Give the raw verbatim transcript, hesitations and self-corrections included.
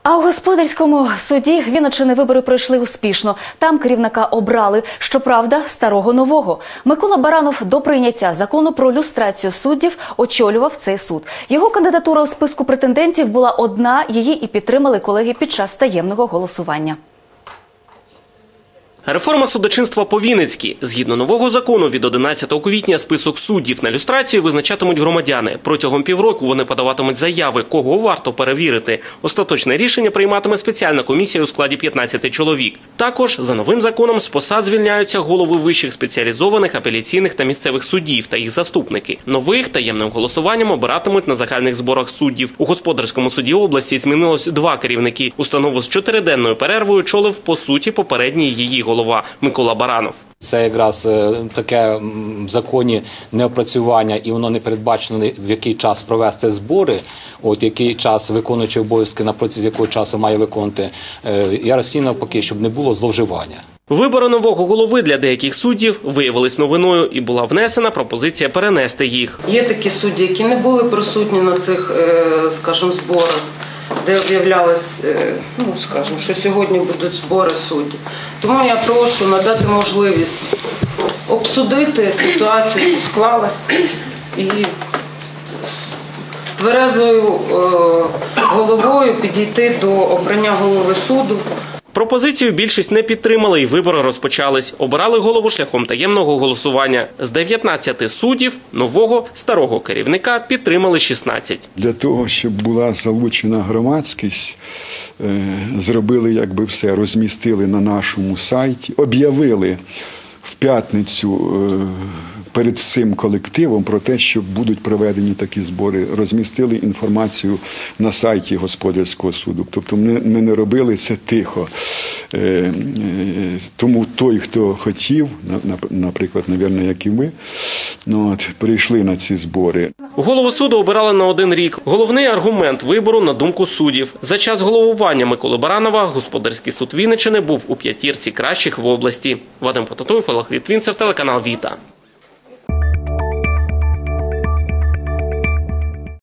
А у господарському суді Вінниччини вибори пройшли успішно. Там керівника обрали, щоправда, старого-нового. Микола Баранов до прийняття закону про люстрацію суддів очолював цей суд. Його кандидатура у списку претендентів була одна, її і підтримали колеги під час таємного голосування. Реформа судочинства по-вінницьки. Згідно нового закону, від одинадцятого квітня список суддів на люстрацію визначатимуть громадяни. Протягом півроку вони подаватимуть заяви, кого варто перевірити. Остаточне рішення прийматиме спеціальна комісія у складі п'ятнадцяти чоловік. Також, за новим законом, з посад звільняються голови вищих спеціалізованих, апеляційних та місцевих судів та їх заступники. Нових таємним голосуванням обиратимуть на загальних зборах суддів. У господарському суді області змінилось два керівники. Установу з чотириденною перервою очолив, по суті, попередній її голова. Голова Микола Баранов. Це якраз таке в законі неопрацювання, і воно не передбачено, в який час провести збори, от який час виконуючий обов'язки, на протязі якого часу має виконувати. Я розцінюю навпаки, щоб не було зловживання. Вибори нового голови для деяких суддів виявились новиною і була внесена пропозиція перенести їх. Є такі судді, які не були присутні на цих, скажімо, зборах, де об'являлось, ну, скажімо, що сьогодні будуть збори суддів. Тому я прошу надати можливість обсудити ситуацію, що склалась, і з тверезою головою підійти до обрання голови суду. Пропозицію більшість не підтримали і вибори розпочались. Обирали голову шляхом таємного голосування. З дев'ятнадцяти суддів нового старого керівника підтримали шістнадцять. Для того, щоб була залучена громадськість, зробили якби все, розмістили на нашому сайті, об'явили в п'ятницю перед всім колективом про те, що будуть проведені такі збори. Розмістили інформацію на сайті господарського суду. Тобто ми, ми не робили це тихо. Е, е, тому той, хто хотів, наприклад, мабуть, як і ми, ну, от, прийшли на ці збори. Голову суду обирали на один рік. Головний аргумент вибору, на думку суддів. За час головування Миколи Баранова господарський суд Вінниччини був у п'ятірці кращих в області. Вадим Потатуєв, Олег Літвінцев, телеканал Віта.